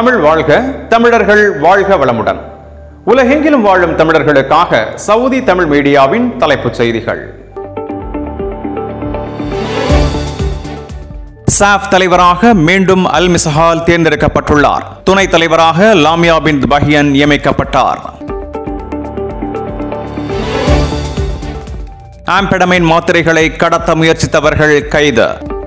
தமிழ் வாழ்க, தமிழர்கள் வாழ்க வளமுடன். உலகெங்கிலும் வாழும் தமிழர்களுக்காக சவுதி தமிழ் மீடியாவின் தலைப்புச் செய்திகள். சாஃப் தலைவராக மீண்டும் அல் மிசஹால் தேர்ந்தெடுக்கப்பட்டுள்ளார். துணைத் தலைவராக லாமியா பின் பஹியன் நியமிக்கப்பட்டார். ஆம்பெடமைன் மாத்திரைகளை கடத்த முயற்சித்தவர்கள் கைது.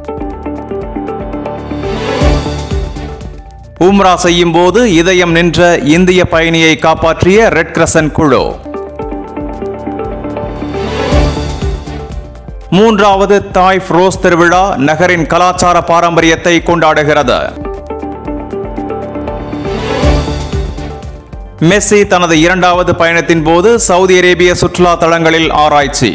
உம்ரா செய்யும் போது இதயம் நின்ற இந்திய பயணியை காப்பாற்றிய ரெட் கிரசன்ட் குழு. மூன்றாவது தாய்ஃப் ரோஸ் திருவிழா நகரின் கலாச்சார பாரம்பரியத்தை கொண்டாடுகிறது. மெஸ்ஸி தனது இரண்டாவது பயணத்தின் போது சவுதி அரேபிய சுற்றுலா தலங்களில் ஆராய்ச்சி.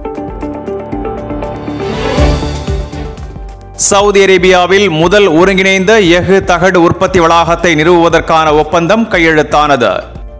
சவுதி அரேபியாவில் முதல் ஒருங்கிணைந்த எஃகு தகடு உற்பத்தி வளாகத்தை நிறுவுவதற்கான ஒப்பந்தம் கையெழுத்தானது.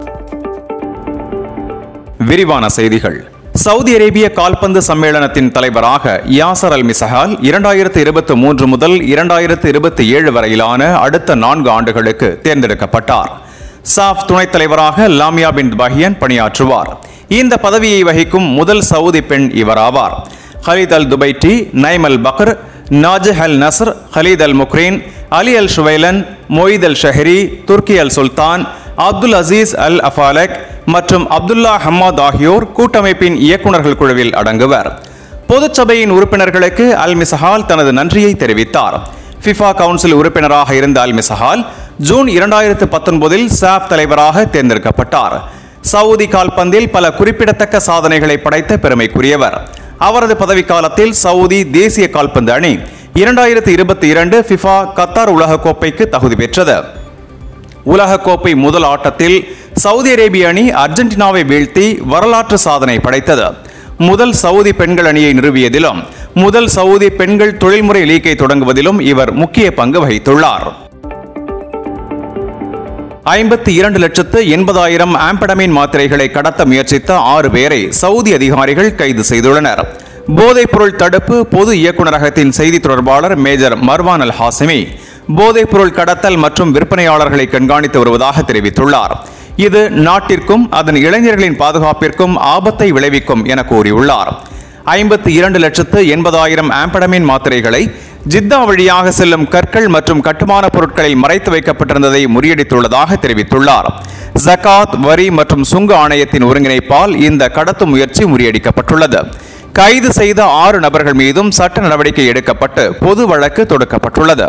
விரிவான செய்திகள். சவுதி அரேபிய கால்பந்து சம்மேளனத்தின் தலைவராக யாசர் அல் மிசஹால் 2023 முதல் 2027 வரையிலான அடுத்த 4 ஆண்டுகளுக்கு தேர்ந்தெடுக்கப்பட்டார். சாஃப் துணைத் தலைவராக லாமியா பின் பஹியன் பணியாற்றுவார். இந்த பதவியை வகிக்கும் முதல் சவுதி பெண் இவராவார். Khalid Al Dubaiti, Naim Al Bakr, Najih Al Nasr, Khalid Al Muqrin, Ali Al Shuwailan, Moid Al Shahri, Turki Al Sultan, Abdul Aziz Al Afaliq மற்றும் அப்துல்லா ஹம்மாத் ஆகியோர் கூட்டமைப்பின் இயக்குநர்கள் குழுவில் அடங்குவர். பொதுச்சபையின் உறுப்பினர்களுக்கு அல் மிசஹால் தனது நன்றியை தெரிவித்தார். ஃபிஃபா கவுன்சில் உறுப்பினராக இருந்த அல் மிசஹால் ஜூன் 2019 சாஃப் தலைவராக தேர்ந்தெடுக்கப்பட்டார். சவுதி கால்பந்தில் பல குறிப்பிடத்தக்க சாதனைகளை படைத்த பெருமைக்குரியவர். அவரது பதவிக்காலத்தில் சவுதி தேசிய கால்பந்து அணி 2022 ஃபிஃபா கத்தார் உலகக்கோப்பைக்கு தகுதி பெற்றது. உலகக்கோப்பை முதல் ஆட்டத்தில் சவுதி அரேபிய அணி அர்ஜென்டினாவை வீழ்த்தி வரலாற்று சாதனை படைத்தது. முதல் சவுதி பெண்கள் அணியை நிறுவியதிலும் முதல் சவுதி பெண்கள் தொழில்முறை லீக்கை தொடங்குவதிலும் இவர் முக்கிய பங்கு வகித்துள்ளார். 52,80,000 ஆம்பெடமைன் மாத்திரைகளை கடத்த முயற்சித்த 6 பேரை சவுதி அதிகாரிகள் கைது செய்துள்ளனர். போதைப்பொருள் தடுப்பு பொது இயக்குநரகத்தின் செய்தி தொடர்பாளர் மேஜர் மர்வான் அல் ஹாசிமி போதைப்பொருள் கடத்தல் மற்றும் விற்பனையாளர்களை கண்காணித்து வருவதாக தெரிவித்துள்ளார். இது நாட்டிற்கும் அதன் இளைஞர்களின் பாதுகாப்பிற்கும் ஆபத்தை விளைவிக்கும் என கூறியுள்ளார். 52,80,000 ஆம்பெடமைன் மாத்திரைகளை ஜித்தா வழியாக செல்லும் கற்கள் மற்றும் கட்டுமான பொருட்களில் மறைத்து வைக்கப்பட்டிருந்ததை முறியடித்துள்ளதாக தெரிவித்துள்ளார். ஜகாத், வரி மற்றும் சுங்க ஆணையத்தின் ஒருங்கிணைப்பால் இந்த கடத்தும் முயற்சி முறியடிக்கப்பட்டுள்ளது. கைது செய்த 6 நபர்கள் மீதும் சட்ட நடவடிக்கை எடுக்கப்பட்டு பொது வழக்கு தொடுக்கப்பட்டுள்ளது.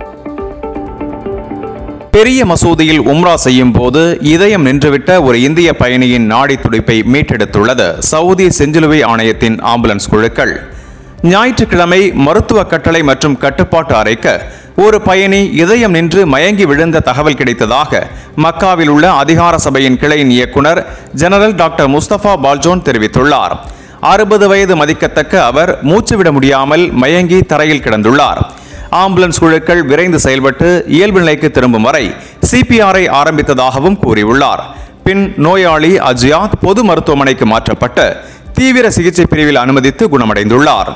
பெரிய மசூதியில் உம்ரா செய்யும் போது இதயம் நின்றுவிட்ட ஒரு இந்திய பயணியின் நாடி துடிப்பை மீட்டெடுத்துள்ளது சவுதி செஞ்சிலுவை ஆணையத்தின் ஆம்புலன்ஸ் குழுக்கள். ஞாயிற்றுக்கிழமை மருத்துவ கட்டளை மற்றும் கட்டுப்பாட்டு அறைக்கு ஒரு பயணி இதயம் நின்று மயங்கி விழுந்த தகவல் கிடைத்ததாக மக்காவில் உள்ள அதிகார சபையின் கிளையின் இயக்குனர் ஜெனரல் டாக்டர் முஸ்தபா பால்ஜோன் தெரிவித்துள்ளார். 60 வயது மதிக்கத்தக்க அவர் மூச்சுவிட முடியாமல் மயங்கி தரையில் கிடந்துள்ளார். ஆம்புலன்ஸ் குழுக்கள் விரைந்து செயல்பட்டு இயல்பு நிலைக்கு திரும்பும் வரை சிபிஆரை ஆரம்பித்ததாகவும் கூறியுள்ளார். பின் நோயாளி அஜியாத் பொது மருத்துவமனைக்கு மாற்றப்பட்டு தீவிர சிகிச்சை பிரிவில் அனுமதித்து குணமடைந்துள்ளார்.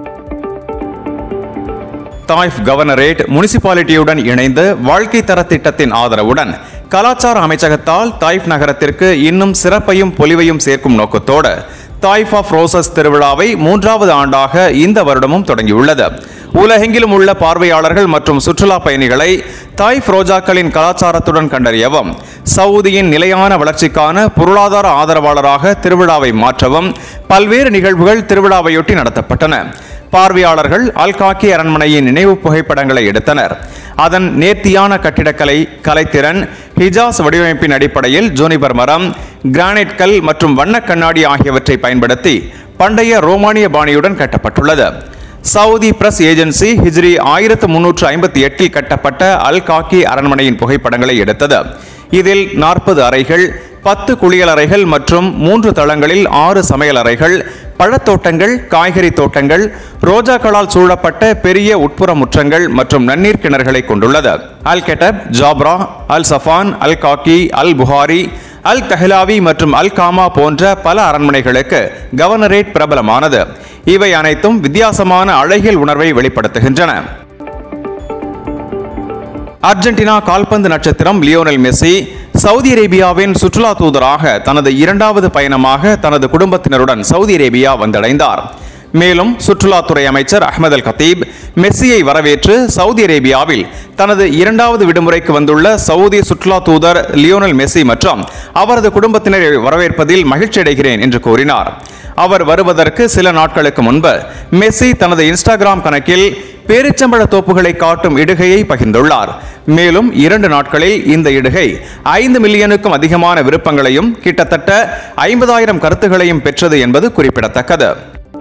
தாய்ஃப் கவர்னரேட் முனிசிபாலிட்டியுடன் இணைந்து வாழ்க்கை தர திட்டத்தின் ஆதரவுடன் கலாச்சார அமைச்சகத்தால் தாய்ஃப் நகரத்திற்கு இன்னும் சிறப்பையும் பொலிவையும் சேர்க்கும் நோக்கத்தோடு தாய்ஃப் ஆஃப் ரோசஸ் திருவிழாவை 3வது ஆண்டாக இந்த வருடமும் தொடங்கியுள்ளது. உலகெங்கிலும் உள்ள பார்வையாளர்கள் மற்றும் சுற்றுலா பயணிகளை தாய்ஃப் ரோஜாக்களின் கலாச்சாரத்துடன் கண்டறியவும் சவுதியின் நிலையான வளர்ச்சிக்கான பொருளாதார ஆதரவாளராக திருவிழாவை மாற்றவும் பல்வேறு நிகழ்வுகள் திருவிழாவையொட்டி நடத்தப்பட்டன. பார்வையாளர்கள் அல்காக்கி அரண்மனையின் நினைவு புகைப்படங்களை எடுத்தனர். அதன் நேர்த்தியான கட்டிடக்கலை, கலைத்திறன், ஹிஜாஸ் வடிவமைப்பின் அடிப்படையில் ஜூனிபர் மரம், கிரானைட் கல் மற்றும் வண்ண கண்ணாடி ஆகியவற்றை பயன்படுத்தி பண்டைய ரோமானிய பாணியுடன் கட்டப்பட்டுள்ளது. சவுதி பிரஸ் ஏஜென்சி ஹிஜ்ரி 1358 கட்டப்பட்ட அல் காக்கி அரண்மனையின் புகைப்படங்களை எடுத்தது. இதில் 40 அறைகள், 10 குளியல் அறைகள் மற்றும் 3 தளங்களில் 6 சமையல் அறைகள், பழத்தோட்டங்கள், காய்கறி தோட்டங்கள், ரோஜாக்களால் சூழப்பட்ட பெரிய உட்புற முற்றங்கள் மற்றும் நன்னீர் கிணறுகளை கொண்டுள்ளது. Al Kettab, Jabra, Al Safan, Al Khaki, Al Bukhari, Al Kahlawi மற்றும் அல் காமா போன்ற பல அரண்மனைகளுக்கு கவர்னரேட் பிரபலமானது. இவை அனைத்தும் வித்தியாசமான அழகியல் உணர்வை வெளிப்படுத்துகின்றன. அர்ஜென்டினா கால்பந்து நட்சத்திரம் லியோனல் மெஸ்ஸி சவுதி அரேபியாவின் சுற்றுலா தூதராக தனது 2வது பயணமாக தனது குடும்பத்தினருடன் சவுதி அரேபியா வந்தடைந்தார். மேலும் சுற்றுலாத்துறை அமைச்சர் அஹ்மத் அல் கத்தீப் மெஸ்ஸியை வரவேற்று சவுதி அரேபியாவில் தனது 2வது விடுமுறைக்கு வந்துள்ள சவுதி சுற்றுலா தூதர் லியோனல் மெஸ்ஸி மற்றும் அவரது குடும்பத்தினரை வரவேற்பதில் மகிழ்ச்சி அடைகிறேன் என்று கூறினார். அவர் வருவதற்கு சில நாட்களுக்கு முன்பு மெஸ்ஸி தனது இன்ஸ்டாகிராம் கணக்கில் பேரிச்சம்பழ தோப்புகளை காட்டும் இடுகையை பகிர்ந்துள்ளார். மேலும் 2 நாட்களில் இந்த இடுகை 5 மில்லியனுக்கும் அதிகமான விருப்பங்களையும் கிட்டத்தட்ட 50,000 கருத்துகளையும் பெற்றது என்பது குறிப்பிடத்தக்கது.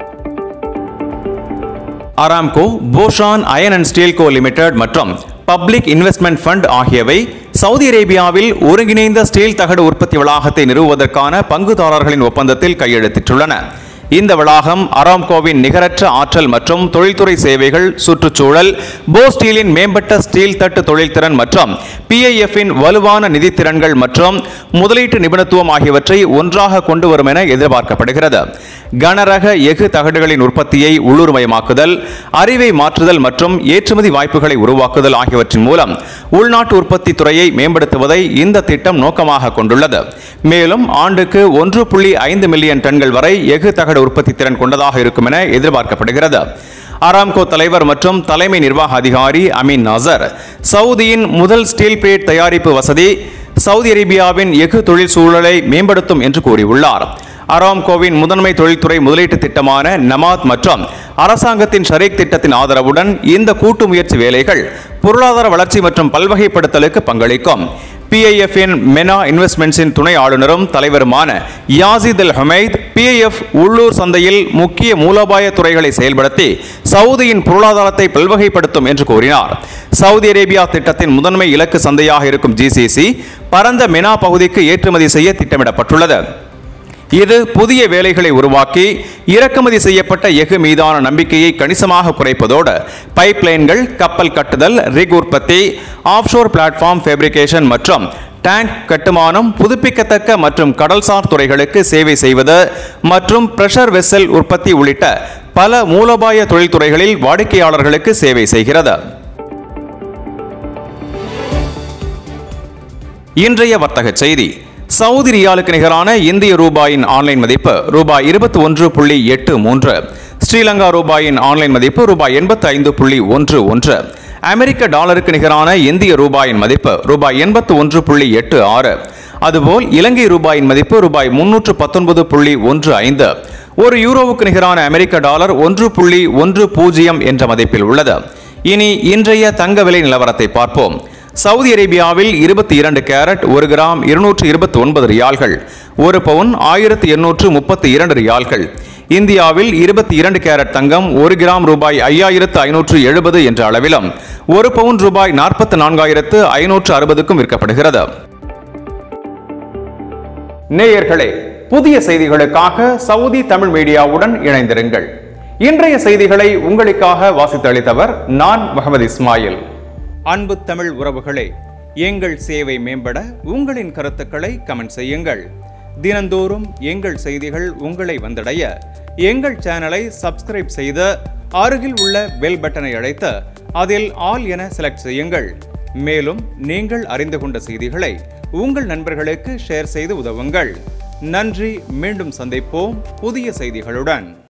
Aramco, Baoshan iron and steel co limited மற்றும் பப்ளிக் இன்வெஸ்ட்மெண்ட் ஃபண்ட் ஆகியவை சவுதி அரேபியாவில் ஒருங்கிணைந்த ஸ்டீல் தகடு உற்பத்தி வளாகத்தை நிறுவுவதற்கான பங்குதாரர்களின் ஒப்பந்தத்தில் கையெழுத்திட்டுள்ளன. இந்த வளாகம் அராம்கோவின் நிகரற்ற ஆற்றல் மற்றும் தொழில்துறை சேவைகள், சுற்றுச்சூழல், போ ஸ்டீலின் மேம்பட்ட ஸ்டீல் தட்டு தொழில்திறன் மற்றும் PIFஇன் வலுவான நிதித்திறன்கள் மற்றும் முதலீட்டு நிபுணத்துவம் ஆகியவற்றை ஒன்றாக கொண்டு வரும் என எதிர்பார்க்கப்படுகிறது. கனரக எஃகு தகடுகளின் உற்பத்தியை உள்ளூர்மயமாக்குதல், அறிவை மாற்றுதல் மற்றும் ஏற்றுமதி வாய்ப்புகளை உருவாக்குதல் ஆகியவற்றின் மூலம் உள்நாட்டு உற்பத்தி துறையை மேம்படுத்துவதை இந்த திட்டம் நோக்கமாக கொண்டுள்ளது. மேலும் ஆண்டுக்கு 1.5 மில்லியன் டன்கள் வரை எஃகு தகடு உற்பத்தி திறன் கொண்டதாக இருக்கும் என எதிர்பார்க்கப்படுகிறது. அராம்கோ தலைவர் மற்றும் தலைமை நிர்வாக அதிகாரி அமீன் நாசர் சவுதியின் முதல் ஸ்டீல் பிளேட் தயாரிப்பு வசதி சவுதி அரேபியாவின் எஃகு தொழில் சூழலை மேம்படுத்தும் என்று கூறியுள்ளார். அராம்கோவின் முதன்மை தொழில்துறை முதலீட்டு திட்டமான நமாத் மற்றும் அரசாங்கத்தின் ஷரீக் திட்டத்தின் ஆதரவுடன் இந்த கூட்டு முயற்சி வேலைகள் பொருளாதார வளர்ச்சி மற்றும் பல்வகைப்படுத்தலுக்கு பங்களிக்கும். PIFஇன் மெனா இன்வெஸ்ட்மெண்ட்ஸின் துணை ஆளுநரும் தலைவருமான யாசித் அல் ஹமைத் PIF உள்ளூர் சந்தையில் முக்கிய மூலோபாய துறைகளை செயல்படுத்தி சவுதியின் பொருளாதாரத்தை பல்வகைப்படுத்தும் என்று கூறினார். சவுதி அரேபியா திட்டத்தின் முதன்மை இலக்கு சந்தையாக இருக்கும் GCC பரந்த மெனா பகுதிக்கு ஏற்றுமதி செய்ய திட்டமிடப்பட்டுள்ளது. இது புதிய வேலைகளை உருவாக்கி இறக்குமதி செய்யப்பட்ட எஃகு மீதான நம்பிக்கையை கணிசமாக குறைப்பதோடு பைப்லைன்கள், கப்பல் கட்டுதல், ரிக் உற்பத்தி, ஆஃப்ஷோர் பிளாட்ஃபார்ம் ஃபேப்ரிகேஷன் மற்றும் டேங்க் கட்டுமானம், புதுப்பிக்கத்தக்க மற்றும் கடல்சார் துறைகளுக்கு சேவை செய்வது மற்றும் பிரஷர் வெசல் உற்பத்தி உள்ளிட்ட பல மூலோபாய தொழில்துறைகளில் வாடிக்கையாளர்களுக்கு சேவை செய்கிறது. இன்றைய வர்த்தக செய்தி. சவுதி ரியாலுக்கு நிகரான இந்திய ரூபாயின் ஆன்லைன் மதிப்பு ரூபாய் 21.83, ஸ்ரீலங்கா ரூபாயின் ஆன்லைன் மதிப்பு ரூபாய் 85.11, அமெரிக்க டாலருக்கு நிகரான இந்திய ரூபாயின் மதிப்பு ரூபாய் 81.86, அதுபோல் இலங்கை ரூபாயின் மதிப்பு ரூபாய் 319.15, ஒரு யூரோவுக்கு நிகரான அமெரிக்க டாலர் 1.10 என்ற மதிப்பில் உள்ளது. இனி இன்றைய தங்க விலை நிலவரத்தை பார்ப்போம். சவுதி அரேபியாவில் 22 கேரட் 1 கிராம் 229 ரியால்கள், 1 பவுன் 1832 ரியால்கள். இந்தியாவில் 22 கேரட் தங்கம் 1 கிராம் ரூபாய் 5570 என்ற அளவிலும் 1 பவுன் ரூபாய் 44,560க்கும் விற்கப்படுகிறது. நேயர்களே, புதிய செய்திகளுக்காக சவுதி தமிழ் மீடியாவுடன் இணைந்திருங்கள். இன்றைய செய்திகளை உங்களுக்காக வாசித்தளித்தவர் நான் முகமது இஸ்மாயில். அன்பு தமிழ் உறவுகளே, எங்கள் சேவை மேம்பட உங்களின் கருத்துக்களை கமெண்ட் செய்யுங்கள். தினந்தோறும் எங்கள் செய்திகள் உங்களை வந்தடைய எங்கள் சேனலை சப்ஸ்கிரைப் செய்து அருகில் உள்ள பெல் பட்டனை அழைத்து அதில் ஆல் என செலக்ட் செய்யுங்கள். மேலும் நீங்கள் அறிந்து கொண்ட செய்திகளை உங்கள் நண்பர்களுக்கு ஷேர் செய்து உதவுங்கள். நன்றி. மீண்டும் சந்திப்போம் புதிய செய்திகளுடன்.